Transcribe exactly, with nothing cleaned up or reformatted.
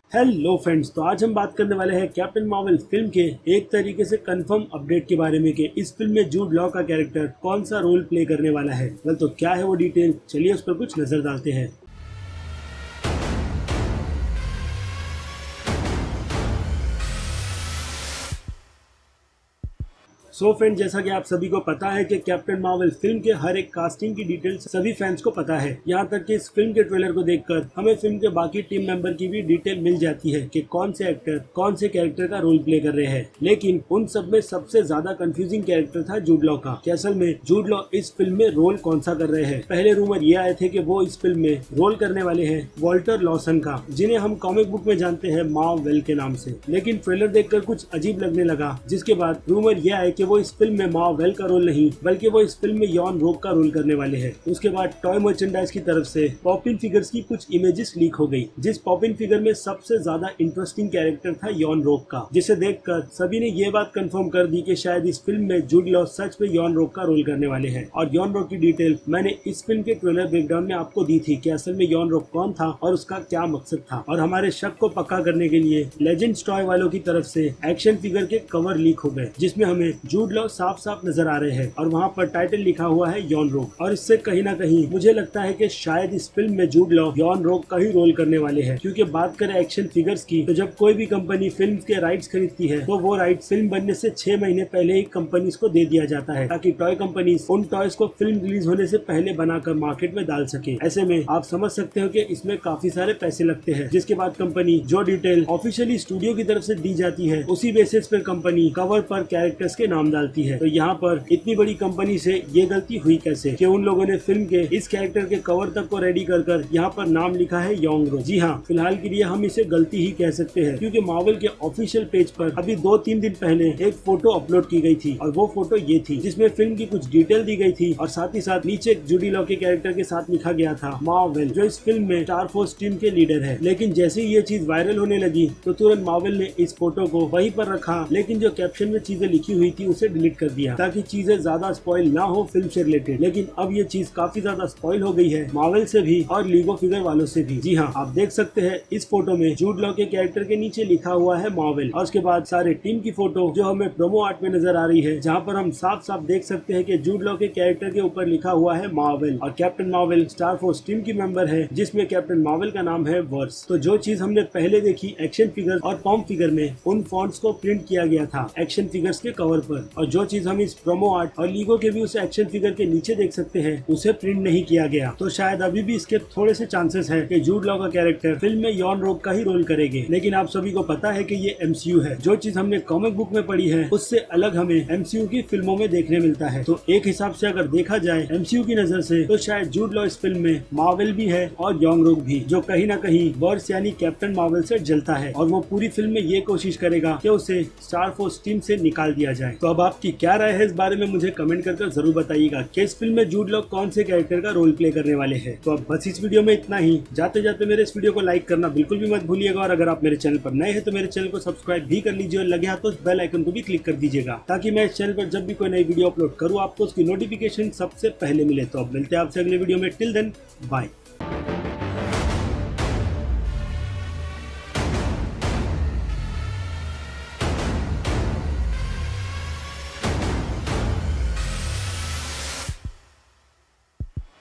Hello friends, तो आज हम बात करने वाले हैं कैप्टन मार्वल फिल्म के एक तरीके से कंफर्म अपडेट के बारे में कि इस फिल्म में जूड लॉ का कैरेक्टर कौन सा रोल प्ले करने वाला है। वेल, तो क्या है वो डिटेल, चलिए उस पर कुछ नजर डालते हैं। सो फ्रेंड, जैसा कि आप सभी को पता है कि कैप्टन मार्वल फिल्म के हर एक कास्टिंग की डिटेल्स सभी फैंस को पता है। यहाँ तक कि इस फिल्म के ट्रेलर को देखकर हमें फिल्म के बाकी टीम मेंबर की भी डिटेल मिल जाती है कि कौन से एक्टर कौन से कैरेक्टर का रोल प्ले कर रहे हैं। लेकिन उन सब में सबसे ज्यादा कंफ्यूजिंग कैरेक्टर था जूड लॉ का कि असल में जूड लॉ इस फिल्म में रोल कौन सा कर रहे हैं। पहले रूमर ये आए थे कि वो इस फिल्म में रोल करने वाले हैं वॉल्टर लॉसन का, जिन्हें हम कॉमिक बुक में जानते हैं मार्वेल के नाम से। लेकिन ट्रेलर देखकर कुछ अजीब लगने लगा, जिसके बाद रूमर ये आए कि वो इस फिल्म में मार्वेल का रोल नहीं बल्कि वो इस फिल्म में यॉन रोग का रोल करने वाले हैं। उसके बाद टॉय मर्चेंडाइज की तरफ से पॉपिन फिगर्स की कुछ इमेजेस लीक हो गई, जिस पॉपिन फिगर में सबसे ज्यादा इंटरेस्टिंग कैरेक्टर था यॉन रोग का, जिसे देखकर सभी ने ये बात कंफर्म कर दी कि शायद इस फिल्म में जूड लॉ सच में यॉन रोग का रोल करने वाले हैं। और यॉन रोग की डिटेल मैंने इस फिल्म के ट्रेलर ब्रेकडाउन में आपको दी थी कि असल में यॉन रोग कौन था और उसका क्या मकसद था। और हमारे शक को पक्का करने के लिए लेजेंड्स टॉय वालों की तरफ से एक्शन फिगर के कवर लीक हो गए, जिसमें हमें जूड लॉ साफ साफ नजर आ रहे हैं और वहाँ पर टाइटल लिखा हुआ है यॉन रोग। और इससे कहीं ना कहीं मुझे लगता है कि शायद इस फिल्म में जूड लॉ यॉन रोग का ही रोल करने वाले हैं। क्योंकि बात करें एक्शन फिगर्स की, तो जब कोई भी कंपनी फिल्म के राइट्स खरीदती है तो वो राइट्स फिल्म बनने से छह महीने पहले ही कंपनीज को दे दिया जाता है, ताकि टॉय कंपनीज उन टॉयज को फिल्म रिलीज होने से पहले बनाकर मार्केट में डाल सके। ऐसे में आप समझ सकते हो कि इसमें काफी सारे पैसे लगते हैं, जिसके बाद कंपनी जो डिटेल ऑफिशियली स्टूडियो की तरफ से दी जाती है उसी बेसिस पर कंपनी कवर पर कैरेक्टर्स के नाम डालती है। तो यहाँ पर इतनी बड़ी कंपनी से ये गलती हुई कैसे कि उन लोगों ने फिल्म के इस कैरेक्टर के कवर तक को रेडी कर कर यहाँ पर नाम लिखा है यॉन रोग। जी हाँ, फिलहाल के लिए हम इसे गलती ही कह सकते हैं, क्योंकि मार्वल के ऑफिशियल पेज पर अभी दो तीन दिन पहले एक फोटो अपलोड की गई थी और वो फोटो ये थी, जिसमें फिल्म की कुछ डिटेल दी गई थी और साथ ही साथ नीचे जूडी लॉ के कैरेक्टर के साथ लिखा गया था मार्वल, जो इस फिल्म में स्टार फोर्स टीम के लीडर है। लेकिन जैसे ही ये चीज वायरल होने लगी तो तुरंत मार्वल ने इस फोटो को वहीं पर रखा, लेकिन जो कैप्शन में चीजें लिखी हुई थी उसे डिलीट कर दिया, ताकि चीजें ज्यादा स्पॉइल ना हो फिल्म से रिलेटेड। लेकिन अब ये चीज काफी ज्यादा स्पॉइल हो गई है मार्वल से भी और लीगो फिगर वालों से भी। जी हाँ, आप देख सकते हैं इस फोटो में जूड लॉ के कैरेक्टर के नीचे लिखा हुआ है मार्वल, और उसके बाद सारे टीम की फोटो जो हमें प्रोमो आर्ट में नजर आ रही है, जहाँ पर हम साफ साफ देख सकते हैं कि जूड लॉ के कैरेक्टर के ऊपर लिखा हुआ है मार्वल और Captain Marvel star force team की मेंबर है, जिसमें कैप्टन मार्वल का नाम है वर्स। तो जो चीज हमने पहले देखी एक्शन फिगर और पॉम फिगर में, उन फॉन्ट्स को प्रिंट किया गया था एक्शन फिगर्स के कवर पर, और जो चीज हम इस प्रोमो आर्ट और लीगो के भी उस एक्शन फिगर के नीचे देख सकते हैं उसे प्रिंट नहीं किया गया। तो शायद अभी भी इसके थोड़े से चांसेस हैं कि जूड लॉ का कैरेक्टर फिल्म में यॉन रोग का ही रोल करेंगे। लेकिन आप सभी को पता है कि ये एमसीयू है, जो चीज हमने कॉमिक बुक में पढ़ी है उससे अलग हमें एमसीयू की फिल्मों में देखने मिलता है। तो एक हिसाब से अगर देखा जाए एमसीयू की नजर से, तो शायद जूड लॉ इस फिल्म में मार्वल भी है और यॉन रोग भी, जो कहीं ना कहीं वर्स यानी कैप्टन मार्वल से जलता है और वो पूरी फिल्म में ये कोशिश करेगा कि उसे स्टार फोर्स टीम से निकाल दिया जाए। तो अब आपकी क्या राय है इस बारे में मुझे कमेंट कर जरूर बताइएगा कि इस फिल्म में जूड लॉ कौन से कैरेक्टर का रोल प्ले करने वाले हैं। तो अब बस इस वीडियो में इतना ही। जाते जाते मेरे इस वीडियो को लाइक करना बिल्कुल भी मत भूलिएगा, और अगर आप मेरे चैनल पर नए हैं तो मेरे चैनल को सब्सक्राइब भी कर लीजिए और लगे हाथ तो बेल आइकन को भी क्लिक कर दीजिएगा, ताकि मैं इस चैनल पर जब भी कोई नई वीडियो अपलोड करूँ आपको उसकी नोटिफिकेशन सबसे पहले मिले। तो अब मिलते हैं आपसे अगले वीडियो में। Till then bye.